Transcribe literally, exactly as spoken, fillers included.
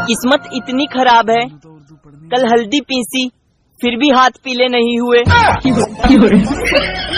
किस्मत इतनी खराब है, कल हल्दी पीसी फिर भी हाथ पीले नहीं हुए।